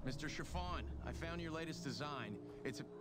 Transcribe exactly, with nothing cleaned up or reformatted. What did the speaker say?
Mister Chiffon, I found your latest design. It's a...